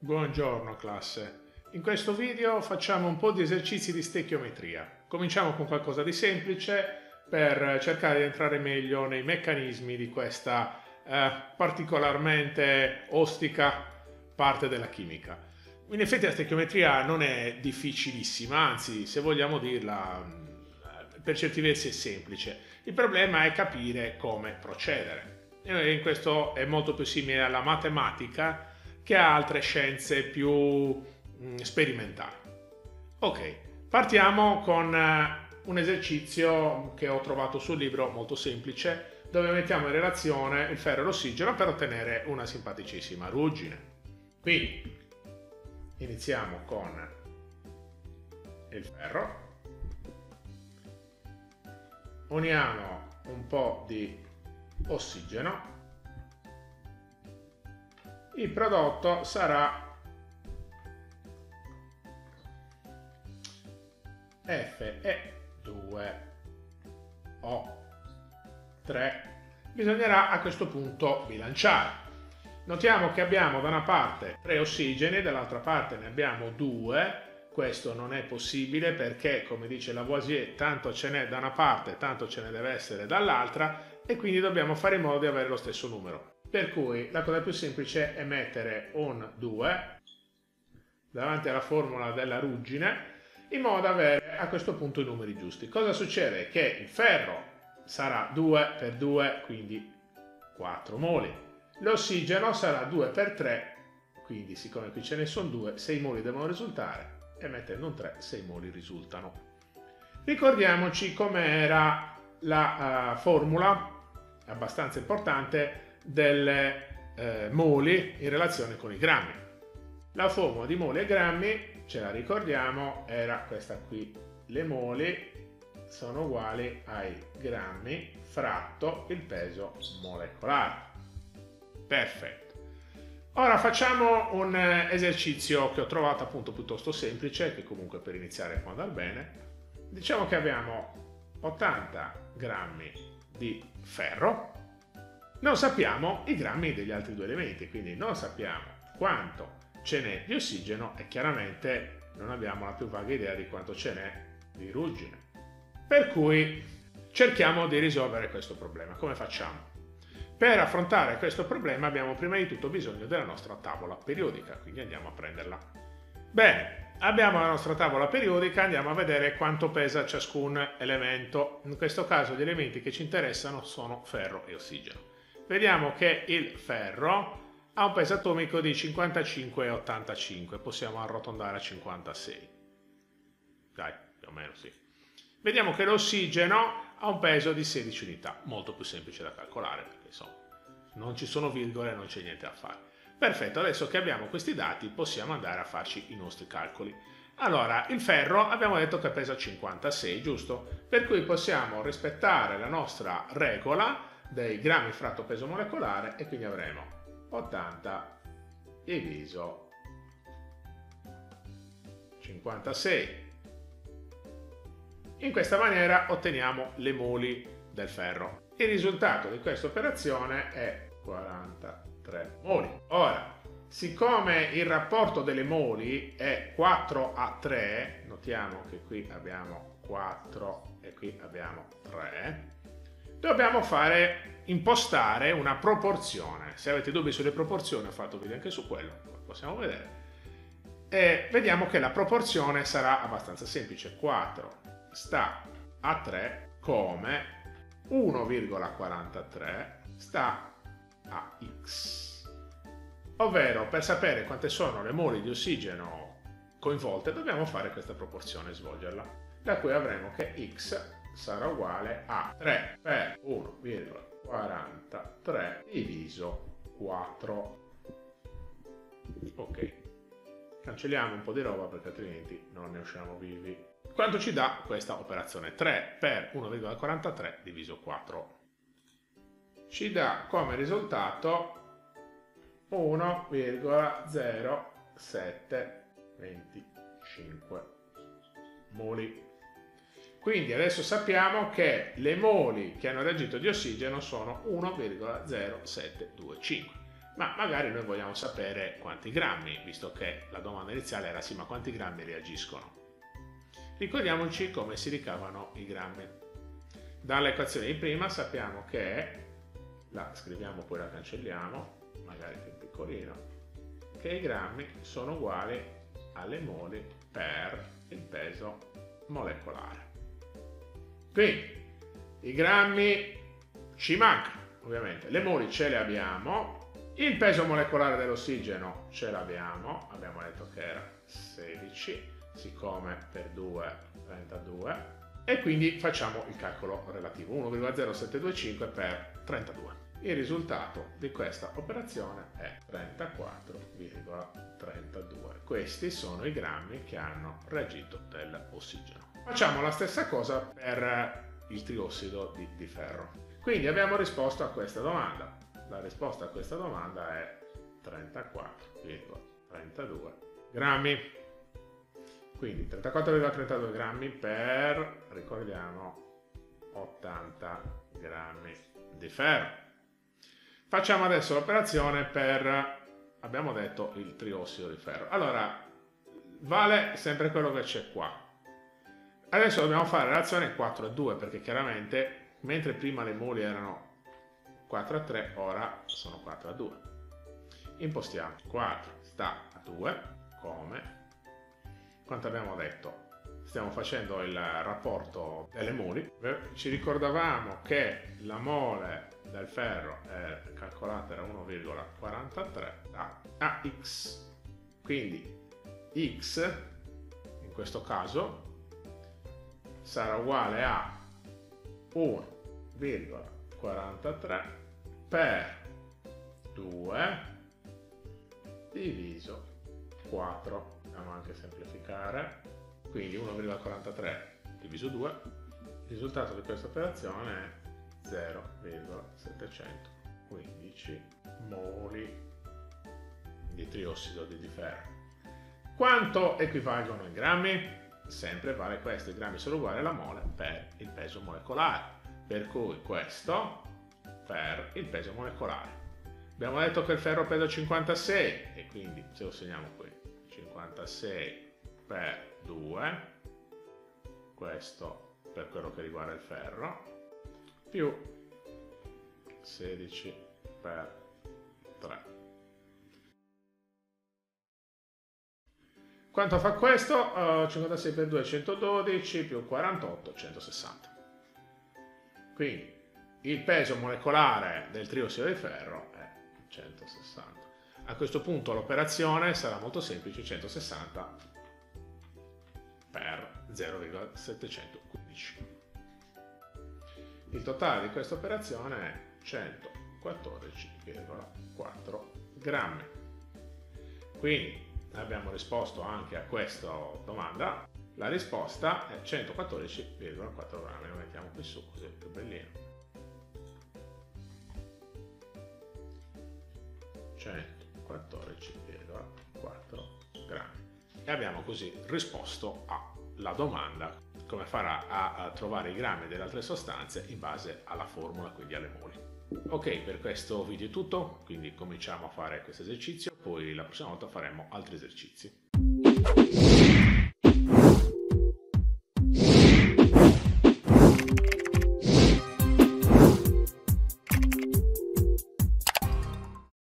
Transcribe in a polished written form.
Buongiorno classe, in questo video facciamo un po' di esercizi di stechiometria. Cominciamo con qualcosa di semplice per cercare di entrare meglio nei meccanismi di questa particolarmente ostica parte della chimica. In effetti la stechiometria non è difficilissima, anzi se vogliamo dirla per certi versi è semplice. Il problema è capire come procedere. E in questo è molto più simile alla matematica che ha altre scienze più sperimentali. Ok, partiamo con un esercizio che ho trovato sul libro molto semplice, dove mettiamo in relazione il ferro e l'ossigeno per ottenere una simpaticissima ruggine. Quindi iniziamo con il ferro, uniamo un po' di ossigeno. Il prodotto sarà Fe2O3. Bisognerà a questo punto bilanciare. Notiamo che abbiamo da una parte 3 ossigeni, dall'altra parte ne abbiamo 2. Questo non è possibile perché, come dice Lavoisier, tanto ce n'è da una parte, tanto ce ne deve essere dall'altra, e quindi dobbiamo fare in modo di avere lo stesso numero. Per cui la cosa più semplice è mettere un 2 davanti alla formula della ruggine in modo da avere a questo punto i numeri giusti. Cosa succede? Che il ferro sarà 2 per 2, quindi 4 moli. L'ossigeno sarà 2 per 3, quindi siccome qui ce ne sono 2, 6 moli devono risultare, e mettendo un 3, 6 moli risultano. Ricordiamoci com'era la formula, abbastanza importante, delle moli in relazione con i grammi. La formula di moli e grammi, ce la ricordiamo, era questa qui. Le moli sono uguali ai grammi fratto il peso molecolare. Perfetto. Ora facciamo un esercizio che ho trovato appunto piuttosto semplice, che comunque per iniziare può andare bene. Diciamo che abbiamo 80 grammi di ferro. Non sappiamo i grammi degli altri due elementi, quindi non sappiamo quanto ce n'è di ossigeno e chiaramente non abbiamo la più vaga idea di quanto ce n'è di ruggine. Per cui cerchiamo di risolvere questo problema. Come facciamo? Per affrontare questo problema abbiamo prima di tutto bisogno della nostra tavola periodica, quindi andiamo a prenderla. Bene, abbiamo la nostra tavola periodica, andiamo a vedere quanto pesa ciascun elemento. In questo caso gli elementi che ci interessano sono ferro e ossigeno. Vediamo che il ferro ha un peso atomico di 55,85, possiamo arrotondare a 56. Dai, più o meno sì. Vediamo che l'ossigeno ha un peso di 16 unità, molto più semplice da calcolare perché insomma non ci sono virgole, non c'è niente da fare. Perfetto, adesso che abbiamo questi dati possiamo andare a farci i nostri calcoli. Allora, il ferro abbiamo detto che pesa 56, giusto? Per cui possiamo rispettare la nostra regola dei grammi fratto peso molecolare e quindi avremo 80 diviso 56. In questa maniera otteniamo le moli del ferro. Il risultato di questa operazione è 43 moli. Ora, siccome il rapporto delle moli è 4 a 3, notiamo che qui abbiamo 4 e qui abbiamo 3, dobbiamo impostare una proporzione. Se avete dubbi sulle proporzioni ho fatto video anche su quello, possiamo vedere. E vediamo che la proporzione sarà abbastanza semplice. 4 sta a 3 come 1,43 sta a x. Ovvero, per sapere quante sono le moli di ossigeno coinvolte dobbiamo fare questa proporzione e svolgerla, da cui avremo che x sarà uguale a 3 per 1,43 diviso 4. Ok, cancelliamo un po' di roba perché altrimenti non ne usciamo vivi. Quanto ci dà questa operazione? 3 per 1,43 diviso 4. Ci dà come risultato 1,0725 moli. Quindi adesso sappiamo che le moli che hanno reagito di ossigeno sono 1,0725. ma magari noi vogliamo sapere quanti grammi, visto che la domanda iniziale era sì, ma quanti grammi reagiscono? Ricordiamoci come si ricavano i grammi. Dall'equazione di prima sappiamo che, la scriviamo poi la cancelliamo, magari più piccolino, che i grammi sono uguali alle moli per il peso molecolare. Quindi i grammi ci mancano, ovviamente, le moli ce le abbiamo, il peso molecolare dell'ossigeno ce l'abbiamo, abbiamo detto che era 16, siccome per 2 32, e quindi facciamo il calcolo relativo, 1,0725 per 32. Il risultato di questa operazione è 34,32. Questi sono i grammi che hanno reagito dell'ossigeno. Facciamo la stessa cosa per il triossido di ferro. Quindi abbiamo risposto a questa domanda. La risposta a questa domanda è 34,32 grammi. Quindi 34,32 grammi per, ricordiamo, 80 grammi di ferro. Facciamo adesso l'operazione per, abbiamo detto, il triossido di ferro. Allora, vale sempre quello che c'è qua. Adesso dobbiamo fare relazione 4 a 2, perché chiaramente, mentre prima le moli erano 4 a 3, ora sono 4 a 2. Impostiamo 4 sta a 2, come? Quanto abbiamo detto? Stiamo facendo il rapporto delle moli. Ci ricordavamo che la mole del ferro calcolata era 1,43 da AX. Quindi X, in questo caso, sarà uguale a 1,43 per 2 diviso 4. Possiamo anche semplificare, quindi 1,43 diviso 2, il risultato di questa operazione è 0,715 moli di triossido di ferro. Quanto equivalgono in grammi? Sempre vale questo, i grammi sono uguali alla mole per il peso molecolare, per cui questo per il peso molecolare. Abbiamo detto che il ferro pesa 56 e quindi se lo segniamo qui 56 per 2, questo per quello che riguarda il ferro, più 16 per 3. Quanto fa questo? 56 per 2 112 più 48 160. Quindi il peso molecolare del triossido di ferro è 160. A questo punto l'operazione sarà molto semplice, 160 per 0,715. Il totale di questa operazione è 114,4 grammi. Quindi abbiamo risposto anche a questa domanda. La risposta è 114,4 grammi. Lo mettiamo qui su così è più bellino. 114,4 grammi. E abbiamo così risposto alla domanda come farà a trovare i grammi delle altre sostanze in base alla formula, quindi alle moli. Ok, per questo video è tutto, quindi cominciamo a fare questo esercizio, poi la prossima volta faremo altri esercizi.